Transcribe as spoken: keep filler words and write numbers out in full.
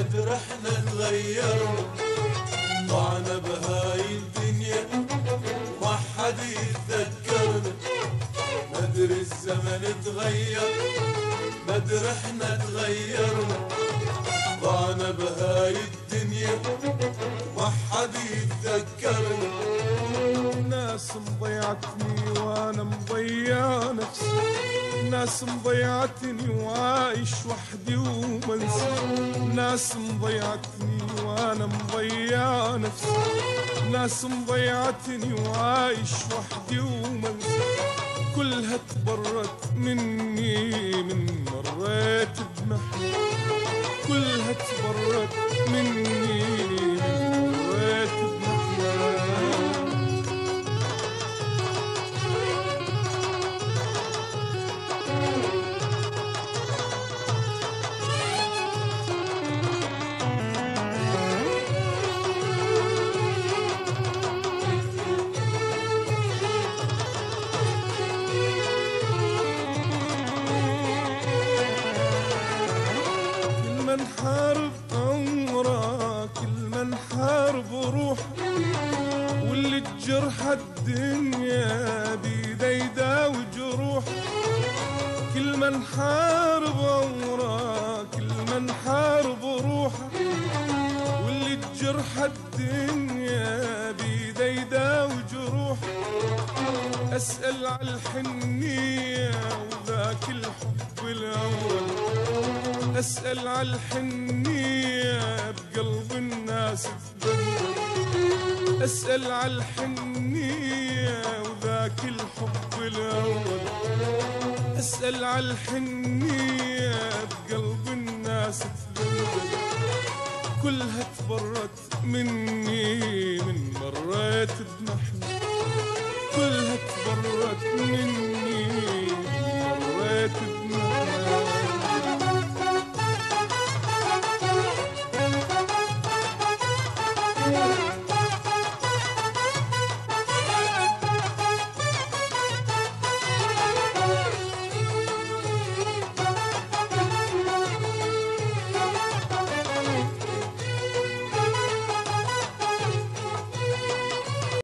بدر احنا تغيرنا، ضعنا بهاي الدنيا ما حد يتذكرنا. بدر الزمن تغير، بدر احنا تغيرنا، ضعنا بهاي الدنيا ما حد يتذكرنا. ناس مضيعتني وانا مضيع نفسي، ناس مضيعتني وعايش وحدي ومنسى، ناس مضيعتني وانا مضيع نفسي، ناس مضيعتني وعايش وحدي ومنسى. كلها تبرت مني من مريت بمحنة، كلها تبرت مني من مريت بمحنة. نحارب عمره، كل ما نحارب روح، واللي تجرح الدنيا بيده يداوي جروح. كل ما نحارب عمره، كل ما نحارب روح، واللي تجرح الدنيا بيده يداوي جروح. أسأل على الحنية وذاك الحب الأول، أسأل على الحنية بقلب الناس تبدل، أسأل على الحنية وذاك الحب الأول، أسأل على الحنية بقلب الناس تبدل. كلها تبرت مني من مريت بمحنة، كلها تبرت مني